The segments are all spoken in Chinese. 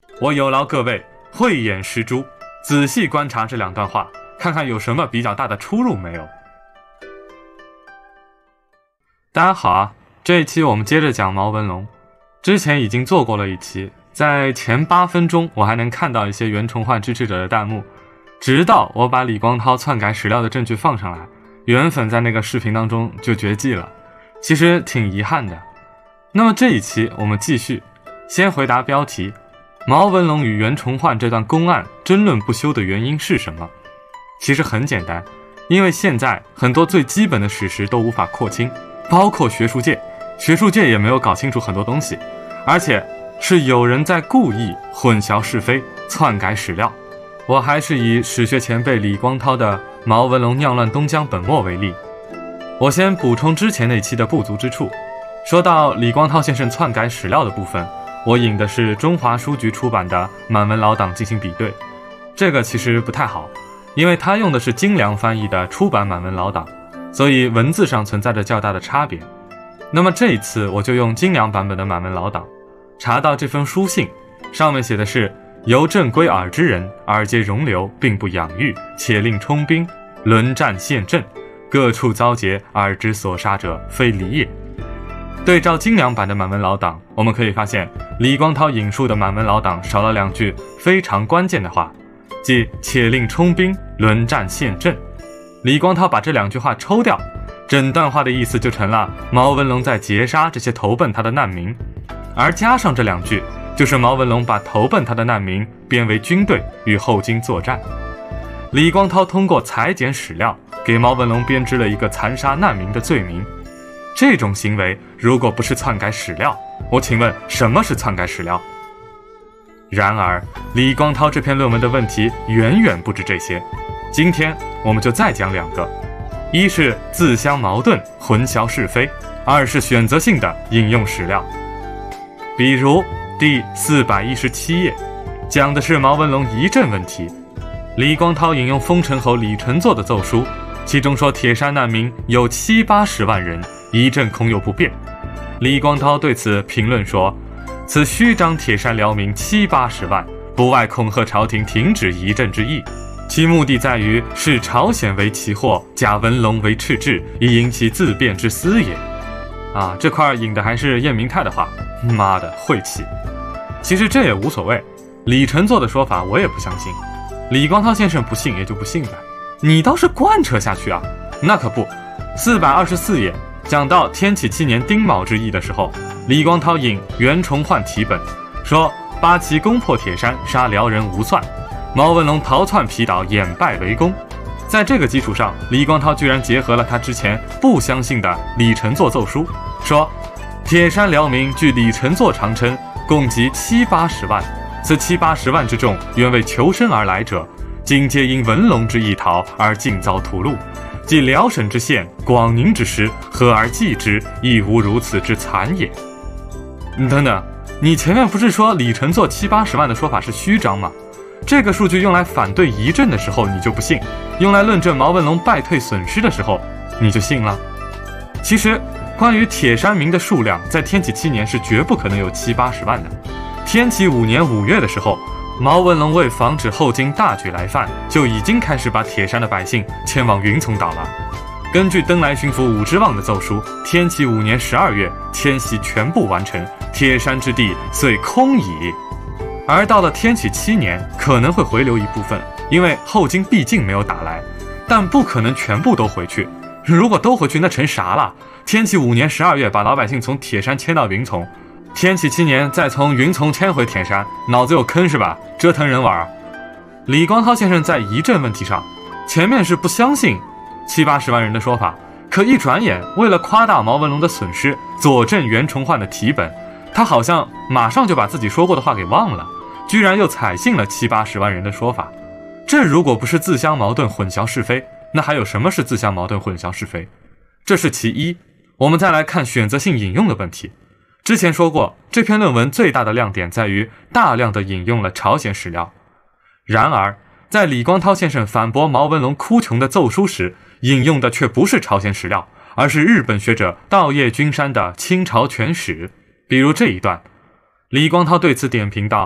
我有劳各位慧眼识珠，仔细观察这两段话，看看有什么比较大的出入没有。大家好啊，这一期我们接着讲毛文龙。之前已经做过了一期，在前8分钟我还能看到一些袁崇焕支持者的弹幕，直到我把李光涛篡改史料的证据放上来，袁粉在那个视频当中就绝迹了，其实挺遗憾的。那么这一期我们继续，先回答标题：毛文龙与袁崇焕这段公案争论不休的原因是什么？其实很简单，因为现在很多最基本的史实都无法廓清，包括学术界也没有搞清楚很多东西，而且是有人在故意混淆是非，篡改史料。我还是以史学前辈李光涛的《毛文龙酿乱东江本末》为例。我先补充之前那期的不足之处。说到李光涛先生篡改史料的部分，我引的是中华书局出版的《满文老档》进行比对。这个其实不太好，因为他用的是精良翻译的出版满文老档，所以文字上存在着较大的差别。那么这一次我就用精良版本的满文老档，查到这封书信，上面写的是：由正归尔之人，尔皆容留，并不养育，且令充兵，轮战陷阵，各处遭劫，尔之所杀者，非礼也。对照精良版的满文老档，我们可以发现李光涛引述的满文老档少了2句非常关键的话，即且令充兵，轮战陷阵。李光涛把这2句话抽掉，整段话的意思就成了毛文龙在劫杀这些投奔他的难民，而加上这2句，就是毛文龙把投奔他的难民编为军队与后金作战。李光涛通过裁剪史料，给毛文龙编织了一个残杀难民的罪名。这种行为如果不是篡改史料，我请问什么是篡改史料？然而李光涛这篇论文的问题远远不止这些，今天我们就再讲2个，一是自相矛盾，混淆是非；二是选择性的引用史料。比如第417页讲的是毛文龙遗镇问题，李光涛引用丰臣侯李承祚的奏书，其中说铁山难民有70-80万人，遗镇恐有不便。李光涛对此评论说：此虚张铁山辽民70-80万，不外恐吓朝廷停止遗镇之意，其目的在于视朝鲜为其祸，假文龙为赤质，以引其自辩之私也。这块引的还是晏明泰的话，妈的晦气。其实这也无所谓，李承祚的说法我也不相信，李光涛先生不信也就不信呗，你倒是贯彻下去啊。那可不，424页讲到天启7年丁卯之役的时候，李光涛引袁崇焕题本，说八旗攻破铁山，杀辽人无算，毛文龙逃窜皮岛，掩败围攻。在这个基础上，李光涛居然结合了他之前不相信的李承祚奏书，说铁山辽民据李承祚常称，共计70-80万，此70-80万之众，原为求生而来者，今皆因文龙之意逃而尽遭屠戮，即辽沈之县、广宁之师，合而计之，亦无如此之惨也。等等，你前面不是说李承祚70-80万的说法是虚张吗？这个数据用来反对遗镇的时候你就不信，用来论证毛文龙败退损失的时候你就信了。其实关于铁山民的数量，在天启7年是绝不可能有70-80万的。天启5年5月的时候，毛文龙为防止后金大举来犯，就已经开始把铁山的百姓迁往云从岛了。根据登莱巡抚武之望的奏书，天启5年12月迁徙全部完成，铁山之地遂空矣。而到了天启7年可能会回流一部分，因为后金毕竟没有打来，但不可能全部都回去。如果都回去那成啥了？天启5年12月把老百姓从铁山迁到云从，天启7年再从云从迁回铁山，脑子有坑是吧？折腾人玩。李光涛先生在遗镇问题上，前面是不相信70-80万人的说法，可一转眼为了夸大毛文龙的损失，佐证袁崇焕的题本，他好像马上就把自己说过的话给忘了，居然又采信了70-80万人的说法。这如果不是自相矛盾混淆是非，那还有什么是自相矛盾混淆是非？这是其一。我们再来看选择性引用的问题。之前说过，这篇论文最大的亮点在于大量的引用了朝鲜史料。然而在李光涛先生反驳毛文龙哭穷的奏书时，引用的却不是朝鲜史料，而是日本学者稻叶君山的清朝全史。比如这一段，李光涛对此点评道：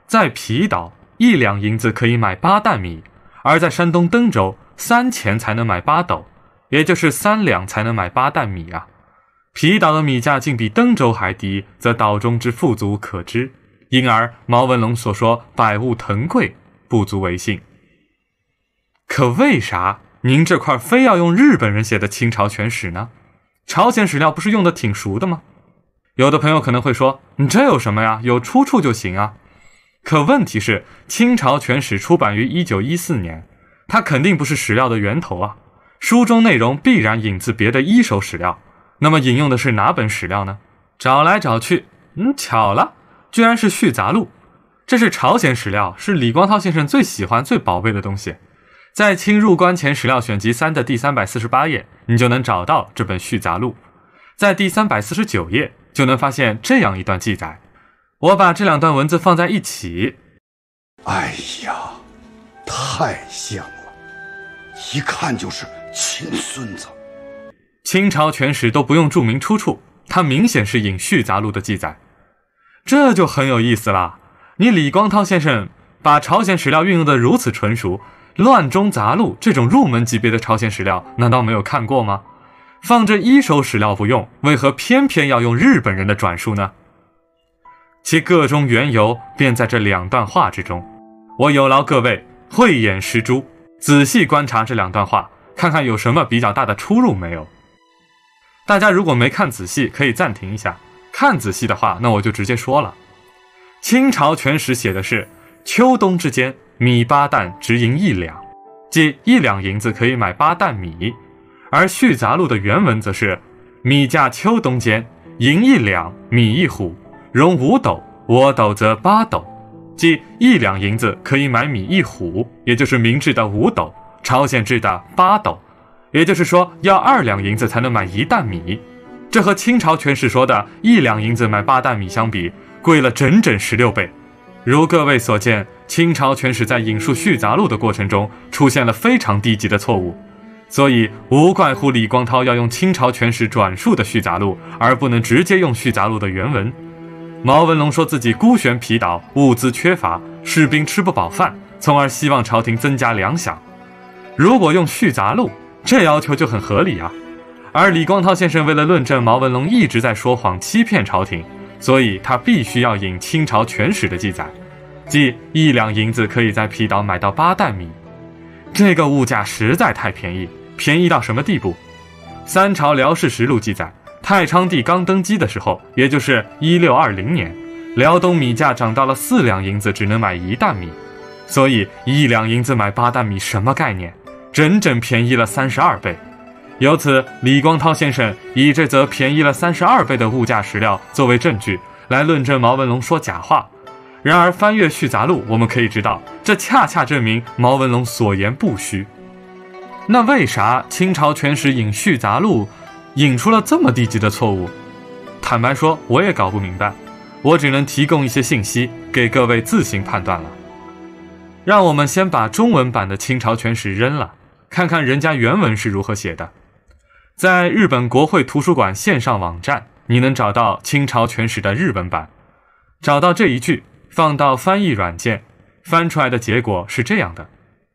在皮岛1两银子可以买8担米，而在山东登州3钱才能买8斗，也就是3两才能买8担米啊。皮岛的米价竟比登州还低，则岛中之富足可知，因而毛文龙所说百物腾贵不足为信。可为啥您这块非要用日本人写的清朝全史呢？朝鲜史料不是用的挺熟的吗？有的朋友可能会说，这有什么呀，有出处就行啊。可问题是，清朝全史出版于1914年，它肯定不是史料的源头啊，书中内容必然引自别的一手史料。那么引用的是哪本史料呢？找来找去，巧了，居然是《续杂录》。这是朝鲜史料，是李光韬先生最喜欢最宝贝的东西。在《清入关前史料选集3》的第348页，你就能找到这本《续杂录》。在第349页就能发现这样一段记载，我把这2段文字放在一起。 哎呀，太像了，一看就是亲孙子。 清朝全史都不用注明出处，它明显是引《续杂录》的记载，这就很有意思了。你李光韬先生把朝鲜史料运用得如此纯熟，乱中杂录这种入门级别的朝鲜史料难道没有看过吗？放着一手史料不用，为何偏偏要用日本人的转述呢？其个中缘由便在这2段话之中。我有劳各位慧眼识珠，仔细观察这2段话，看看有什么比较大的出入没有。大家如果没看仔细，可以暂停一下，看仔细的话，那我就直接说了。清朝全史写的是秋冬之间米8担直银1两，即1两银子可以买8担米，而《续杂录》的原文则是米价秋冬间银1两，米1斛，容5斗，我斗则8斗，即1两银子可以买米1斛，也就是明制的5斗，朝鲜制的8斗，也就是说要2两银子才能买1担米。这和清朝全史说的1两银子买8担米相比，贵了整整16倍。如各位所见，清朝全史在引述《续杂录》的过程中出现了非常低级的错误，所以无怪乎李光韬要用清朝全史转述的《续杂录》，而不能直接用《续杂录》的原文。毛文龙说自己孤悬皮岛，物资缺乏，士兵吃不饱饭，从而希望朝廷增加粮饷。如果用《续杂录》，这要求就很合理啊。而李光韬先生为了论证毛文龙一直在说谎欺骗朝廷，所以他必须要引清朝全史的记载，即1两银子可以在皮岛买到8担米。这个物价实在太便宜，便宜到什么地步？三朝辽士实录记载，太昌帝刚登基的时候，也就是1620年，辽东米价涨到了4两银子只能买1担米，所以1两银子买8担米什么概念？整整便宜了32倍。由此，李光韬先生以这则便宜了32倍的物价史料作为证据，来论证毛文龙说假话。然而翻阅《续杂录》，我们可以知道，这恰恰证明毛文龙所言不虚。那为啥清朝全史引《续杂录》引出了这么低级的错误？坦白说，我也搞不明白，我只能提供一些信息给各位自行判断了。让我们先把中文版的清朝全史扔了，看看人家原文是如何写的。在日本国会图书馆线上网站，你能找到清朝全史的日文版。找到这一句，放到翻译软件，翻出来的结果是这样的。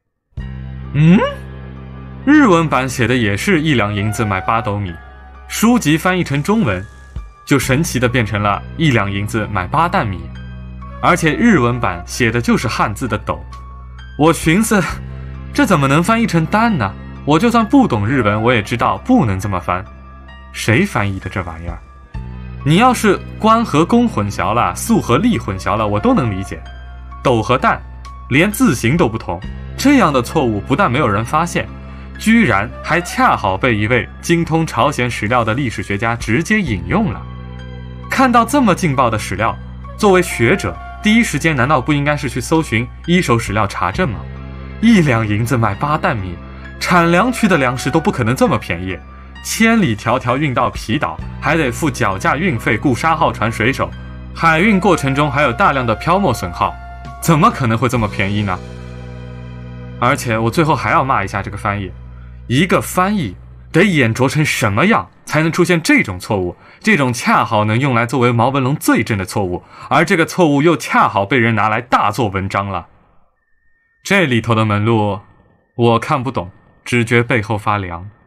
日文版写的也是1两银子买8斗米，书籍翻译成中文，就神奇的变成了1两银子买8担米，而且日文版写的就是汉字的斗。我寻思，这怎么能翻译成担呢？我就算不懂日文，我也知道不能这么翻。谁翻译的这玩意儿？你要是官和公混淆了，粟和粒混淆了，我都能理解。斗和担连字形都不同，这样的错误不但没有人发现，居然还恰好被一位精通朝鲜史料的历史学家直接引用了。看到这么劲爆的史料，作为学者，第一时间难道不应该是去搜寻一手史料查证吗？1两银子买8担米，产粮区的粮食都不可能这么便宜，千里迢迢运到皮岛，还得付脚价运费，雇沙号船水手，海运过程中还有大量的漂没损耗，怎么可能会这么便宜呢？而且我最后还要骂一下这个翻译，一个翻译得眼拙成什么样才能出现这种错误？这种恰好能用来作为毛文龙罪证的错误，而这个错误又恰好被人拿来大做文章了。这里头的门路我看不懂，只觉背后发凉。